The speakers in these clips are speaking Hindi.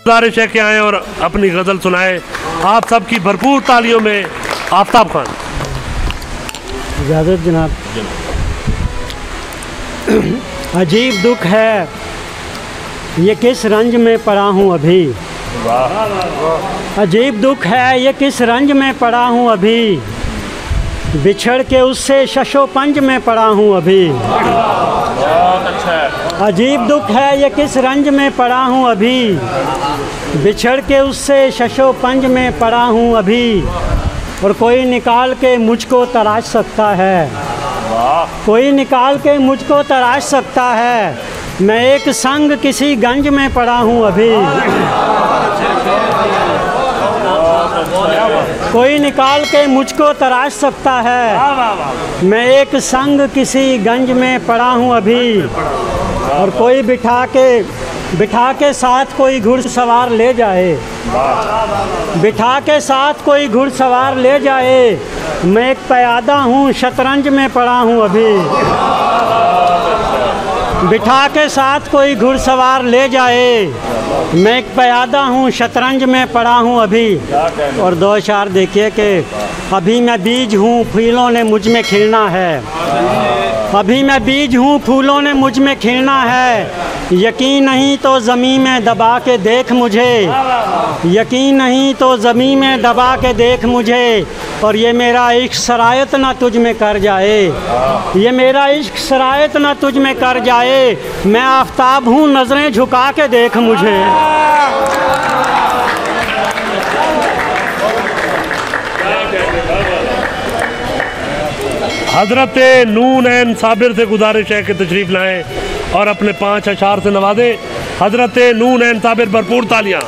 गुजारिश है कि आए और अपनी गज़ल सुनाए। आप सबकी भरपूर तालियों में आफ्ताब खान। इजाज़त जनाब। अजीब दुख है ये किस रंज में पड़ा हूँ अभी। अजीब दुख है ये किस रंज में पड़ा हूँ अभी। बिछड़ के उससे शशो पंज में पड़ा हूँ अभी। अजीब दुख है ये किस रंज में पड़ा हूँ अभी। बिछड़ के उससे शशो पंज में पड़ा हूँ अभी। और कोई निकाल के मुझको तराश सकता है। कोई निकाल के मुझको तराश सकता है। मैं एक संग किसी गंज में पड़ा हूँ अभी। कोई निकाल के मुझको तराश सकता है। मैं एक संग किसी गंज में पड़ा हूँ अभी। और कोई बिठा के साथ कोई घुड़सवार ले जाए। बिठा के साथ कोई घुड़सवार ले जाए। मैं एक प्यादा हूँ शतरंज में पड़ा हूँ अभी। बिठा के साथ कोई घुड़सवार ले जाए। मैं एक प्यादा हूँ शतरंज में पड़ा हूँ अभी। और दो अशार देखिए कि अभी मैं बीज हूँ फूलों ने मुझ में खिलना है। अभी मैं बीज हूँ फूलों ने मुझ में खिलना है। यकीन नहीं तो ज़मीं में दबा के देख मुझे। यकीन नहीं तो ज़मीं में दबा के देख मुझे। और ये मेरा इश्क सरायत ना तुझ में कर जाए। ये मेरा इश्क सरायत ना तुझ में कर जाए। मैं आफताब हूँ नज़रें झुका के देख मुझे। हज़रत नून एन साबिर से गुजारिश है कि तशरीफ़ लाएँ और अपने 5 अशार से नवाजें। हज़रत नून एन साबिर, भरपूर तालियाँ।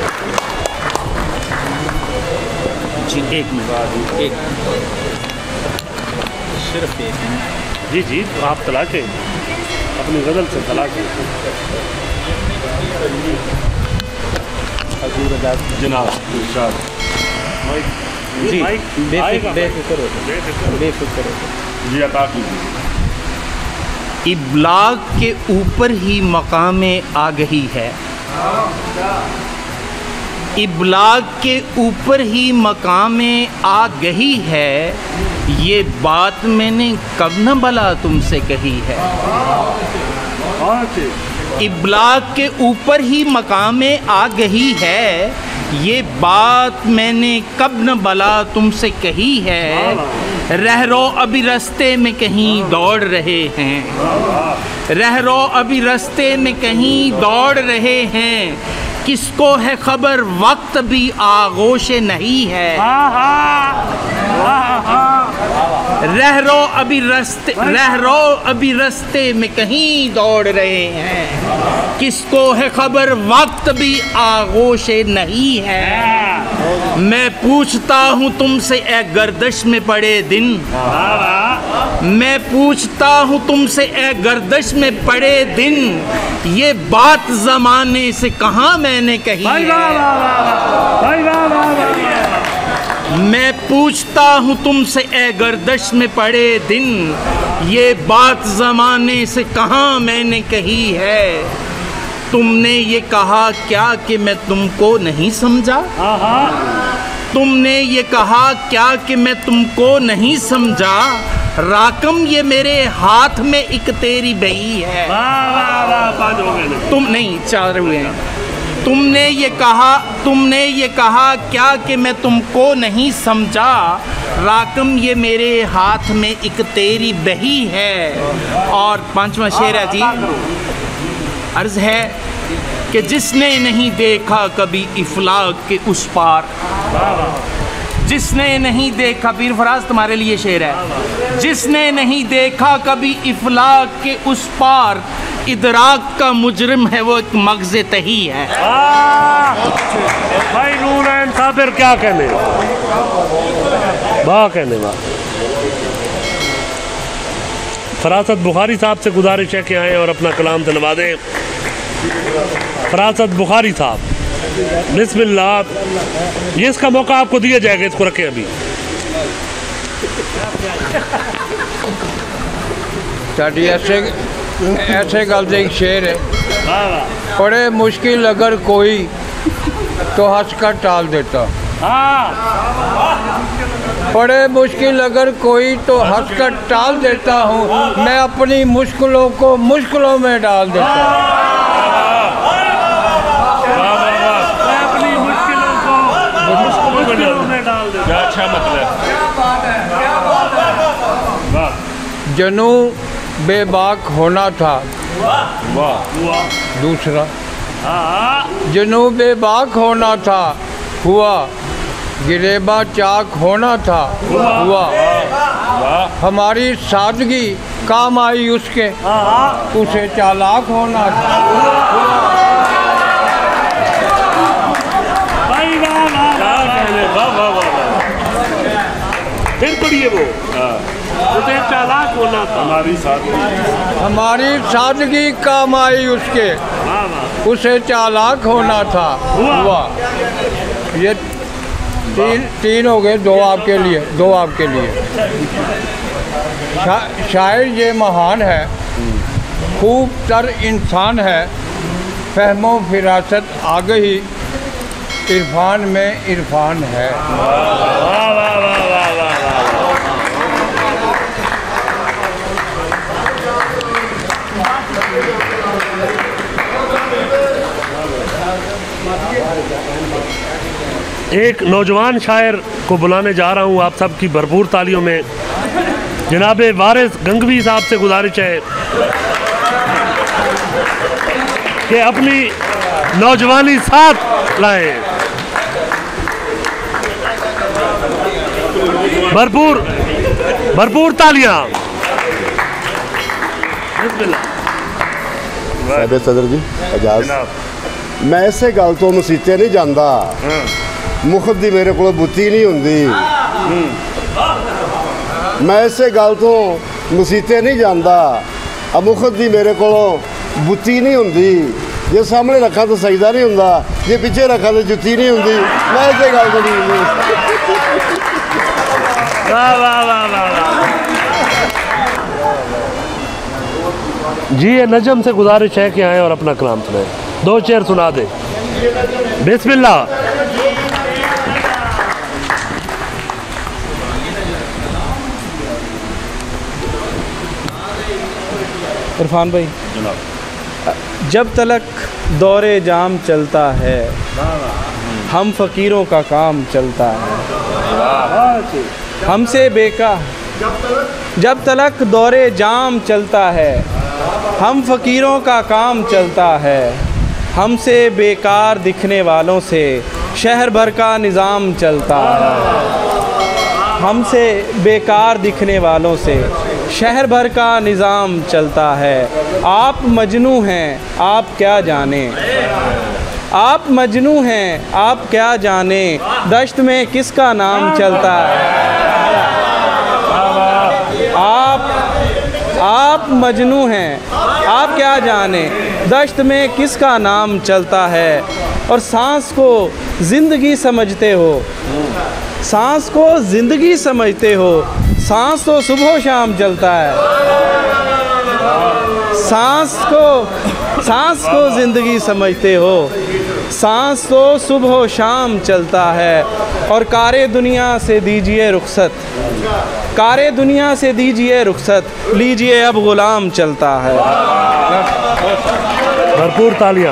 जी एक मिनट, एक सिर्फ एक मिनट। जी जी, तो आप तलाशें अपनी गज़ल से तलाशें जनाब। जी बेफिक्र जी अता इब्लाग के ऊपर ही मकामे आगही है। इब्लाग के ऊपर ही मकामे आगही है। ये बात मैंने कब न भला तुमसे कही है। इब्लाग के ऊपर ही मकामे आगही है। ये बात मैंने कब न भला तुमसे कही है। रहरो अभी रास्ते में कहीं दौड़ रहे हैं। रहरो अभी रास्ते में कहीं दौड़ रहे हैं। किसको है खबर वक्त भी आगोश नहीं है। रहरो अभी रास्ते में कहीं दौड़ रहे हैं। किसको है खबर वक्त भी आगोश नहीं है। मैं पूछता हूँ तुमसे ए गर्दश में पड़े दिन। मैं पूछता हूँ तुमसे ए गर्दश में पड़े दिन। ये बात ज़माने से कहाँ मैंने कही है। मैं पूछता हूँ तुमसे ए गर्दश में पड़े दिन। ये बात ज़माने से कहाँ मैंने कही है। तुमने ये कहा क्या कि मैं तुमको नहीं समझा। तुमने ये कहा क्या कि मैं तुमको नहीं समझा। राकम ये मेरे हाथ में एक तेरी बही है। तुम नहीं, 4 हुए हैं। तुमने ये कहा क्या कि मैं तुमको नहीं समझा। राकम ये मेरे हाथ में एक तेरी बही है। और 5वां शेर है जी। अर्ज़ है कि जिसने नहीं देखा कभी इफलाक के उस पार। जिसने नहीं देखा, पीर फराज तुम्हारे लिए शेर है। जिसने नहीं देखा कभी इफलाक के उस पार। इदराक का मुजरिम है वो एक मग़ज़ तही है। भाई नून एन साबिर क्या कहने, वाह कहने वाह। फरासत बुखारी साहब से गुजारिश है कि आएँ और अपना कलाम से नवाजें। फरासत बुखारी साहब, बिस्मिल्लाह। ये इसका मौका आपको दिया जाएगा, इसको रखें अभी। ऐसे गल एक शेर है। बड़े मुश्किल अगर कोई तो हंसकर टाल देता। बड़े मुश्किल अगर कोई तो हंसकर टाल देता हूँ, मैं अपनी मुश्किलों को मुश्किलों में डाल देता हूँ। अच्छा मतलब जनू बेबाक होना था। दूसरा जनू बेबाक होना था, हुआ। गिरेबा चाक होना था, हुआ। हमारी सादगी काम आई उसके, उसे चालाक होना था। फिर पढ़िए वो, उसे चालाक होना था। हमारी सादगी काम आई उसके, उसे चालाक होना था, हुआ। ये तीन हो गए, दो आपके लिए, दो आपके लिए। शायर ये महान है, खूब तर इंसान है, फहमो फिरासत आ गई, इरफान में इरफान है। एक नौजवान शायर को बुलाने जा रहा हूँ आप सबकी भरपूर तालियों में। जनाब वारिस गंगवी साहब से गुजारिश है कि अपनी नौजवानी साथ लाएं। भरपूर तालियां। साहब सदर जी एजाज, मैं ऐसे गल तो मसीते नहीं जाता, मुफ्त दी मेरे को बुत्ती नहीं होंदी। मैं ऐसे गल तो मसीते नहीं जाता, मुफ्त दी मेरे को बुत्ती नहीं होंदी। जे सामने रखा तो सजदा नहीं होंदा, जे पीछे रखा तो जुत्ती नहीं होंदी। मैं ऐसे गल तो नहीं। वाह वाह वाह वाह। जी ये नजम से गुजारिश है कि आए और अपना कलाम सुनाए, दो शेर सुना दे। बिस्मिल्लाह। इरफान भाई, जब तलक दौरे जाम चलता है, हम फ़कीरों का काम चलता है। हमसे बेकार जब तलक दौरे जाम चलता है, हम फ़कीरों का काम चलता है। हमसे बेकार दिखने वालों से शहर भर का निज़ाम चलता है। हमसे बेकार दिखने वालों से शहर भर का निज़ाम चलता है। आप मजनू हैं, आप क्या जाने, आप मजनू हैं, आप क्या जाने, दश्त में किसका नाम चलता है। आप मजनू हैं, आप क्या जाने, दश्त में किसका नाम चलता है। और सांस को ज़िंदगी समझते हो, सांस को ज़िंदगी समझते हो, सांस तो सुबह शाम चलता है। सांस को ज़िंदगी समझते हो, सांस तो सुबह शाम चलता है। और कारे दुनिया से दीजिए रुखसत, कारे दुनिया से दीजिए रुखसत, लीजिए अब गुलाम चलता है। भरपूर तालियां।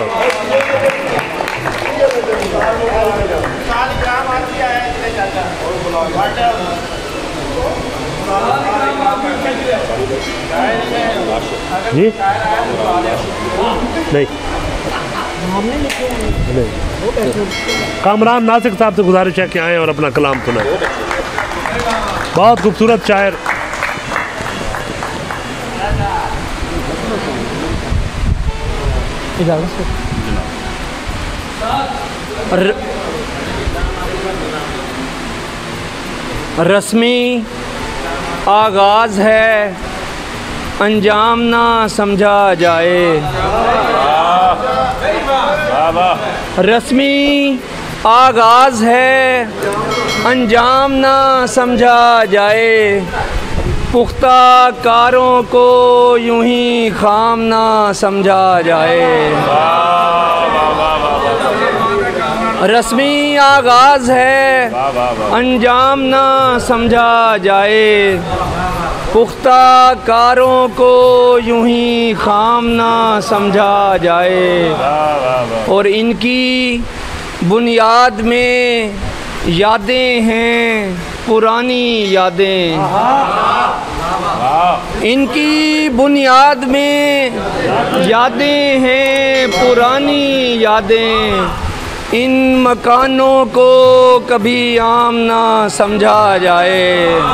जी नहीं, कामरान नासिक साहब से गुजारिश है कि आए और अपना कलाम सुनाएं। बहुत खूबसूरत शायर। रस्मी आगाज़ है, अंजाम ना समझा जाए। रस्मी आगाज़ है, अंजाम ना समझा जाए। पुख्ता कारों को यूं ही खाम ना समझा जाए। रस्मी आगाज़ है अंजाम ना समझा जाए, पुख्ता कारों को यूं ही खाम ना समझा जाए। और इनकी बुनियाद में यादें हैं पुरानी यादें, इनकी बुनियाद में यादें हैं पुरानी यादें। इन मकानों को कभी आम ना समझा जाए,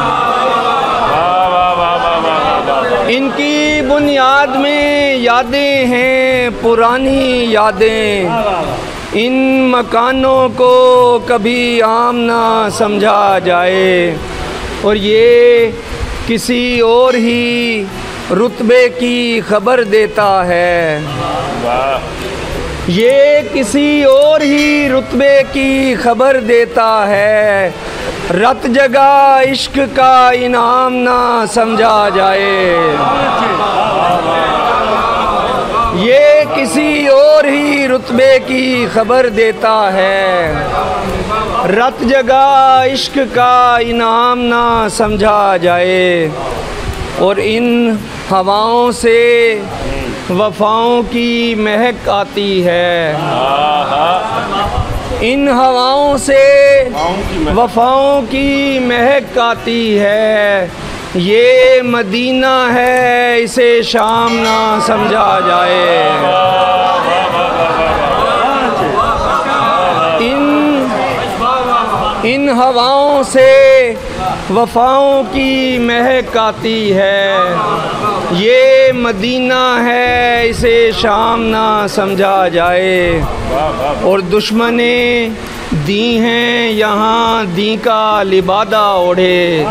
इनकी बुनियाद में यादें हैं पुरानी यादें। इन मकानों को कभी आम ना समझा जाए। और ये किसी और ही रुतबे की खबर देता है, ये किसी और ही रुतबे की खबर देता है। रत जगह इश्क का इनाम ना समझा जाए, ये किसी और ही रुतबे की खबर देता है। रत जगह इश्क का इनाम ना समझा जाए। और इन हवाओं से वफ़ाओं की महक आती है, इन हवाओं से वफ़ाओं की महक आती है। ये मदीना है इसे शाम ना समझा जाए, इन हवाओं से वफ़ाओं की महक आती है। ये मदीना है इसे शाम ना समझा जाए। और दुश्मने दी हैं यहाँ दी का लिबादा ओढ़े,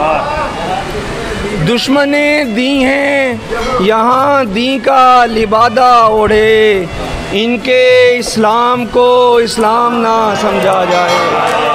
दुश्मने दी हैं यहाँ दी का लिबादा ओढ़े। इनके इस्लाम को इस्लाम ना समझा जाए।